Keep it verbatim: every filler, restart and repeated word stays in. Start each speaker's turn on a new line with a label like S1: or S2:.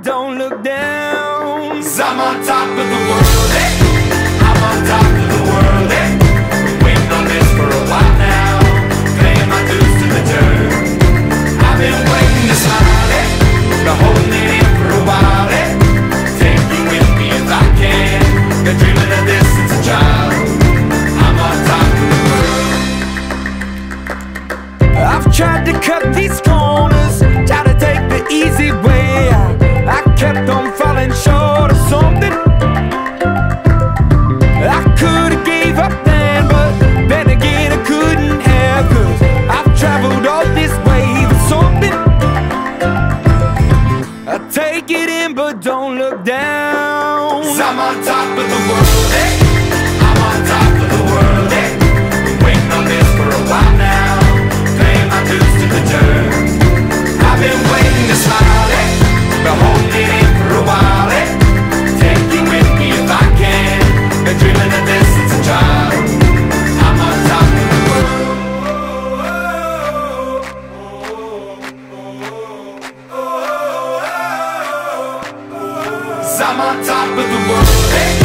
S1: don't look down.
S2: 'Cause I'm on top of the world, eh? I'm on top of the world, eh? Been waiting on this for a while now, paying my dues to the dirt. I've been waiting to smile, eh? Been holding it in for a while, eh? Take you with me if I can. Been dreaming of this since a child. I'm on top of the world.
S1: I've tried to cut these corners, tried to take the easy way. I, I kept on falling short of something. I could've gave up then, but then again I couldn't have. 'Cause I've traveled all this way for something. I take it in but don't look down.
S2: 'Cause I'm on top of the world, eh? I'm on top of the world, eh? Been waiting on this for a while now, paying my dues to the dirt. I've been waiting to smile, eh? Been holding it in for a while, eh? Take you with me if I can. Been dreaming of this since a child. I'm on top of the world. 'Cause I'm on top of the world, eh?